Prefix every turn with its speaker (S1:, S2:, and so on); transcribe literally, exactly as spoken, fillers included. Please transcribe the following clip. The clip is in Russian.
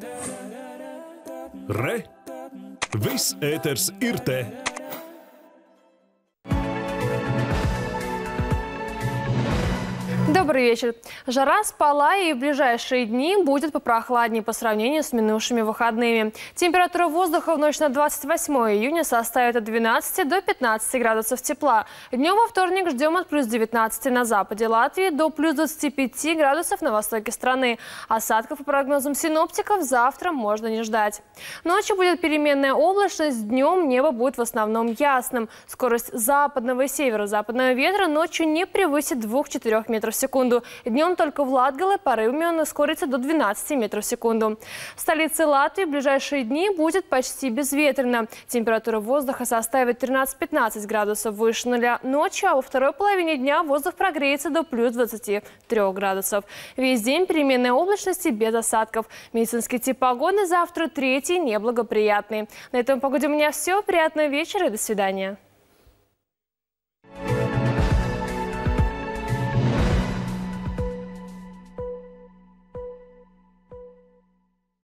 S1: Re! Viss ēters ir te!
S2: Добрый вечер. Жара спала, и в ближайшие дни будет попрохладнее по сравнению с минувшими выходными. Температура воздуха в ночь на двадцать восьмое июня составит от двенадцати до пятнадцати градусов тепла. Днем во вторник ждем от плюс девятнадцати на западе Латвии до плюс двадцати пяти градусов на востоке страны. Осадков по прогнозам синоптиков завтра можно не ждать. Ночью будет переменная облачность, днем небо будет в основном ясным. Скорость западного и северо-западного ветра ночью не превысит двух-четырёх метров в секунду. Днем только в Латгале порывами он ускорится до двенадцати метров в секунду. В столице Латвии в ближайшие дни будет почти безветренно. Температура воздуха составит тринадцать-пятнадцать градусов выше нуля ночью, а во второй половине дня воздух прогреется до плюс двадцати трёх градусов. Весь день переменной облачности без осадков. Медицинский тип погоды завтра третий, неблагоприятный. На этом погоде у меня все. Приятного вечера и до свидания.